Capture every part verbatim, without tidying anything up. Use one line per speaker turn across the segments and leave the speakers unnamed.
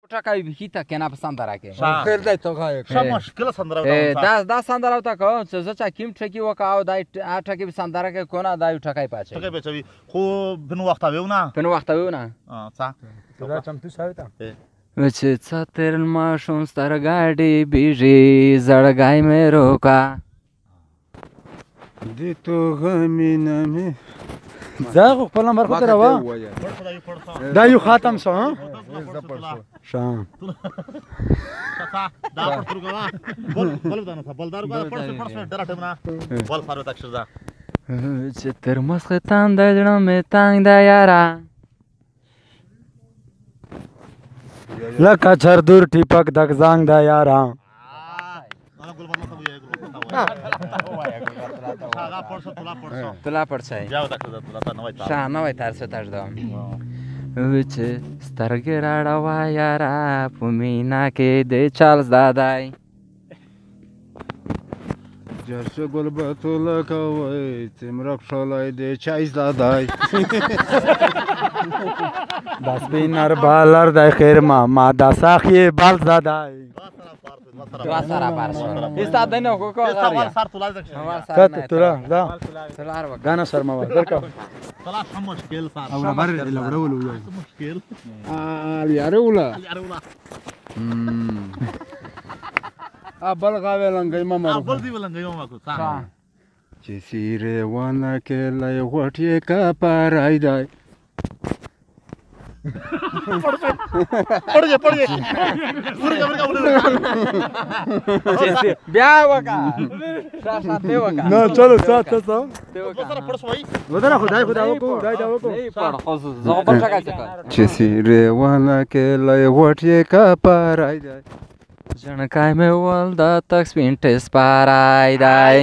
ټکای به تا کنه په سندره کې
خیر دی تو غای
ښه مشکله سندره
دا دا سندره تا کو چې زه چا کیم ټکی وکاو دا ټکی په سندره کې کونه دا یو ټکای پاتې
ټکای پاتې خو بنو وخت ویونه
بنو وخت ویونه
اه څه
دا چمتو شاو تا
چې څاتر ما شوم سترګاډي بیږي زړګای مې روکا
دې تو غمینه مې زه خپل نمبر خو دروا دا یو خاتم شو ها شام
دا پړ ورګوا بل بل دا نه بل دا ورګوا پړ پړ ډراټم نه بل فارو تک شزا
چې تر مسخه تان د جنو مې تانګ دا یارا
لکه چردور ټیپک دک زنګ دا یارا
تلا پړسای شاه نوای ترسه تاج دا وچ سترګې راړوا یارا په مینا کې د چارلز دادای
جرسه ګل بتول کوي تمرک شولای د چایز دادای داس بینر بالر د خیر ما ما دا ساخی بال دادای
وا سره بارسو استاد نه کو کو
غاری سر تولا دک
کته تولا لا
تلار وک
غانا شرما درکا
طلع مشكل صار
او بر لورول
مشكل
اه اليارولا
اليارولا
ابل غاوی لنګي ما مر
ابل دی لنګي ما کو صح
چې سیره ونه کې لای غټي کا پارای دی
پړ پړ پورې کمر کا
بیا وکا شاشه ته وکا
نه چلو سات سات
ته وکا پړ سوي
ودره خدای خدای وکو خدای دا وکو
نه پړ خو زه په څه کوي
چې سیره ونه کې لای غټي کا پارای دی
جنکای مې ول دا تک سپین ټیس پارای دی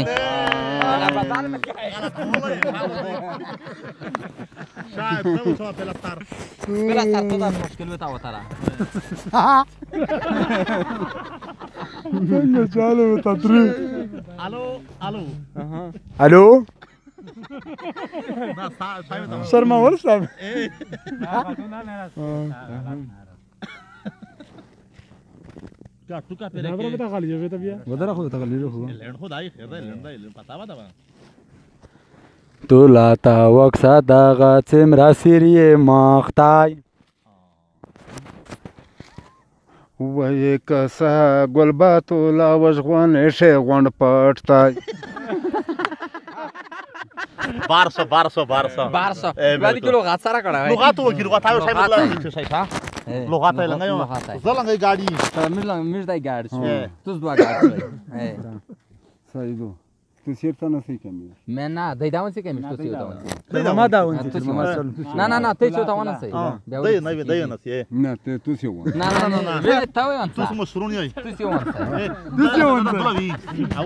شاید ته وڅو په لستار
بلا سر ته دا مشکل وتا وتره
څنګه چالو تطری
الو الو
الو
دا صاحب
شرما ور صاحب
کا ټوکا پیره
دا به خالی جوه ته بیا ودره خو ته خالی خو
لړ خو دای خیر لړ دای پتا و دا
تولا تا وکسا دغه څمرا سیری مختای وای کسا ګلبا تولا وژغون شه غوند پټتای
بارسو بارسو بارسو
بارسو باندې کلو غات سره کړه
لغات وکړو غات او صاحب الله صحیح ښه لغات لنګ یو زلنګ गाडी
مې لنګ مې دای गाडी توس دوا गाडी
صحیح دو تو سیرته نه سې کمی
مې نه دای داون سې کمی تو سیو داون
ما داون
نه نه نه ته چو داون سې
دای نه دای نه سې
نه ته تو سیو
نه نه نه وې تا وې
تو سم سرونی ای
تو سیو ورته
تو سیو ورته
او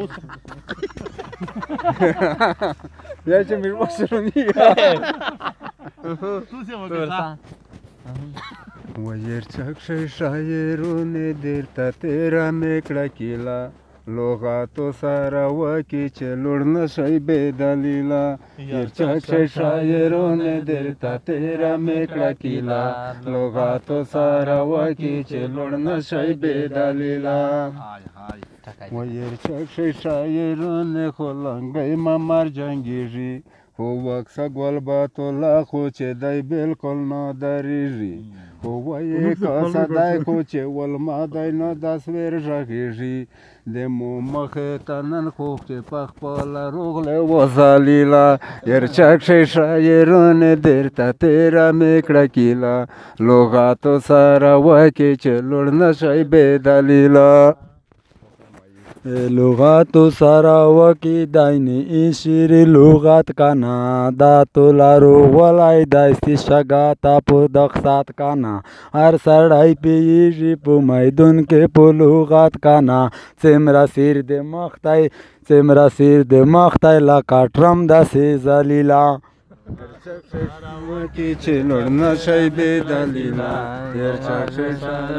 یا چې مې وښرونی
تو سیو ورته
ویر چک شاعرونه درته تیرا میکړه کیلا لغاتو سره وکی چې لوړ نشي بې دلیلا ویر چک شاعرونه درته تیرا میکړه کیلا لغاتو سره وکی چې لوړ نشي بې دلیلا ویر چک شاعرونه خو لنګي ممر جنگیږي خو وکسه ګل باتولا خو چې دی بالکل نه درېږي خو وایې کاسه دی خو چې ولما دی نه داس ویر غږېږي د مو مخې ته نن خو چې په خپله روغلی وځلیله یرچک شي شاعرونه درته تېره مې کړه کیله لغاتو سره وکې چې لوړ نه شئ بې دلیله لغاتو سره وکی داینی شیر لغت کانا دا تولارو غولای دایستی شگاتا پو دخسات کانا هر سړی پیږي په میدون کې په لغت کانا څمرا سیر د مختای څمرا سیر د مختای لکه ټرم داسې ذلیلا وکی چې لوړ نشي بې دلیله هر چا چې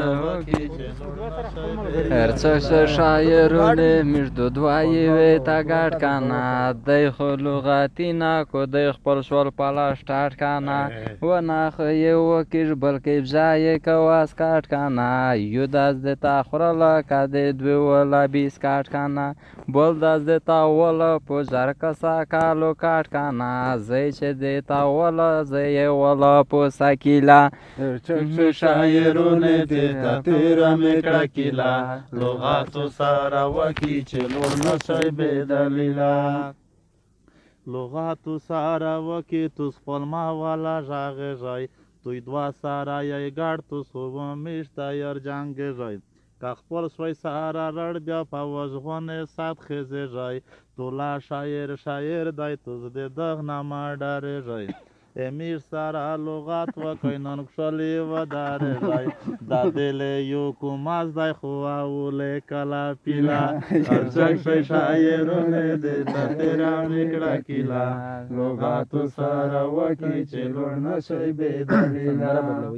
هر څه چې شاعرونه مجدود وایي وې تا ګډ کنه دی خو لغتي نه کو دی خپل شول پلاش ټاټ کنه و نه خو یې وکیش بلکې بځای کواس کاټ کنه یو داس د تا خورله کده دوی ولا بیس کاټ کنه بول داس د تا ولا په زر کسا کالو کاټ کنه زې چې د تا ولا زې ولا په سکیلا
هر چا چې شاعرونه دې ته تیره مې کړه کیله
لغاتو سره وکی چې لوړ نشي بې دلیله لغاتو سره وکی تو خپل ما والا ژاغې ژای توی دوه سره یې ګډ تو سو میشته یار جنګې ژای که خپل شوی سره رړ بیا په وژغونې سات خیزې ژای تولا شاعر شاعر دی توز د دغ نامه ډارې ژای امیر سره لغات وکی نن کښلې ودارې ژای دا دل یو کوماز دی خو اولې کلا پیلا هر څوک شي شاعرونه دې ته تیره مې کړه کیله
لغاتو سره وکی چې لوړ نشي بې دلیله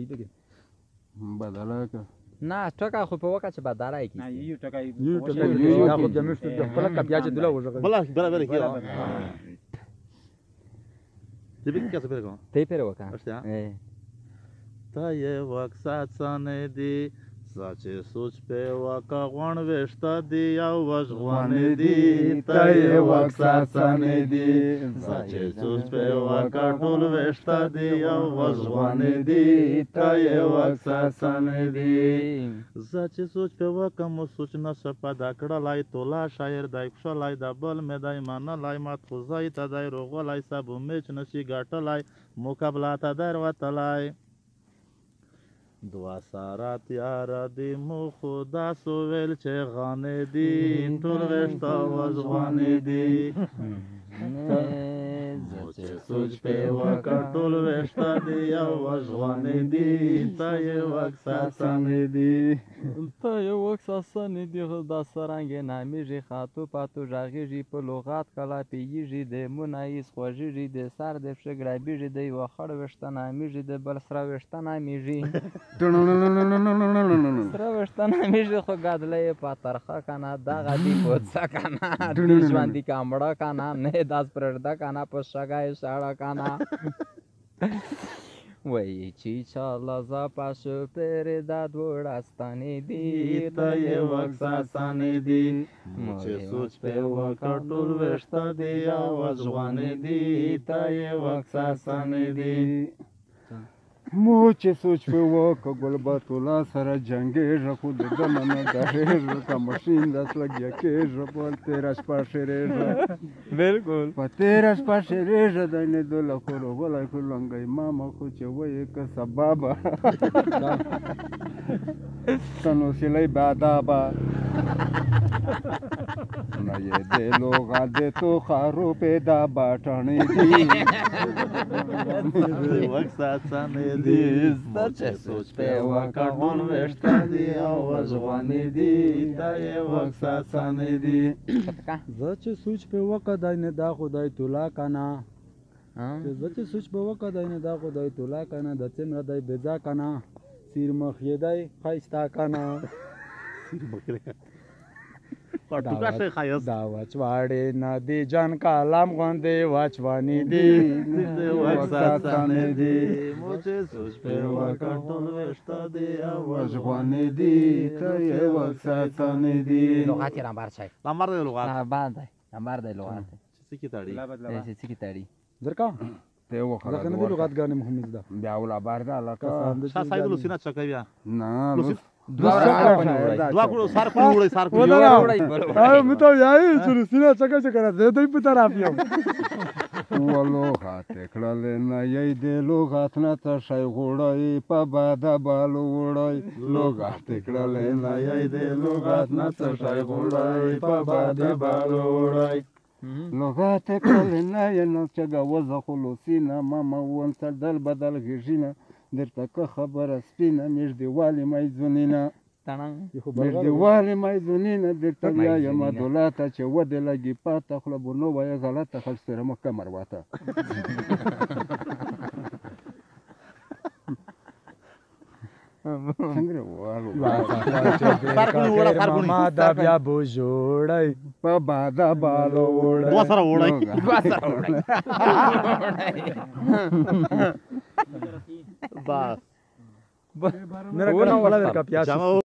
بدله که
نه ټکه خو په وکه چې بدله کیږي
یو ټکی
یو ټکی
دا خو جمع شو د خپل کپیا چې دله وژغه
بلا بلا بلا کیه دې به کیسه پیدا کوم
تی پیره وکه
اشتیا
اه.
تا یې وکسات سنې دی سچې سوچ په وکا غون وشتا دی او وژغونې دی
تا یې وکسات سنې دی
سچې سوچ په وکا ټول وشتا دی او وژغونې دی تا یې وکسات سنې دی سچې سوچ په وکا مو سوچ نه سپدا کړلای تولا شاعر دای کښلای د بل مې دای منلای مات خو ځای ته دای روغلای سبو میچ نشي ګټلای مقابله ته در وتلای دوا سارا تیارا دی مو خدا سوویل چې غانې دی ټول وشتا وژغونې دی چې سوچ په وکړ ټول وشتا دی او وژغونې دی تا یې وکسات سنې دی
ته یو وکسات سنې دی دا سرنګې نامیږي خاطو پاتو ژغېږي په لغات کلا پیږي د منایس خوږېږي د سر د پښه ګرابېږي د یوه خړ ویښته نامیږي د بل سره ویښته نامیږي سره ویښته نامیږي خو ګدله یې په ترخه کنه دغه دی پوڅه کنه دی ژوندي که مړه کنه نه داس پرېږده کنه په شګه یې ساړه کنه وایي چې چاله زاپه شو پرې دا دوړه ستنې دي
ته یې وکسات سنې دی چې سوچ په وکړ ټول ویښته دی او وژغونې دی ته یې وکسات سنې دی
مو چې سوچ په وکړه ګلبت الله سره جنګېږه خو د ده نه نه ډارېږه که ماشین داس لګیا کېږه په تېره شپه شېرېږه
بالکل
په تېره شپه شېرېږه دی نه دوله خو روغلی خو لنګی ماما خو چې وایې که سبا به ته نو سیلی بادابه نه یې د لوغه د تو خارو پیدا باټڼې دي
وکسات سنې دی چې سوچ په وکړ ټول ویښته دی او وژغونې دی ته یې وکسات سنې دی
زه چې سوچ په وکړه دی نه دا خدای تولا کنه زه چې سوچ په وکړه دی نه دا خدای تولا کنه د څومره دی بېځا کنه سیر مخ یې دی ښایسته کنه
ټوکا شي ښایست
دا وچواړې نه دی جان کالام غوندې وچوانې دی
وکسات سنې دی مو چې سوچ په وکړ ټول ویښته دی او
وژغونې دي ته یې وکسات سنې دي
لغات یې رامبر شي
لمر دی لغات
رامبر دی رامبر دی لغات
څه کې تاړي
دی څه کې تاړي
درکا
ته یې وخوره
ځکه نه دی لغاتګانې مهمې زده
بیا ولا بار ده لکه
شاه سید لوسینا چکه بیا
نه
دوه
دوا کړو سار کړو وړي سار کړو
مې ته یای چې سینه څنګه څنګه کنه زه دوی په طرف یم
ولغات کړل نه یې د لغات نه څه شی غوړی په باده بالو وړی لغات کړل نه یې د لغات نه څه شی غوړی په باده بالو وړی لغات کړل نه یې نو چې غوځه خلوصینه ماما ونڅ دل بدل غږینه درته که خبره سپینه نږدې والي مې ځونینه
یو خو
نږدې
بلغل
والې مایدونینه درته بیایم دولته چې ودې لګي پاته خوله به نو وایه غلطه خلک سره مه کمر واته څنګه والو
ماما دا بیا بو جوړی
په بادا بالو وړی
دوه سره وړی بس
نه راکړه ولا ورکا پیاس
جامه